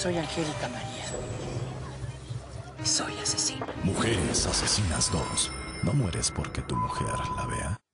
soy Angélica María. Soy asesina. Mujeres Asesinas 2. No mueres porque tu mujer la vea.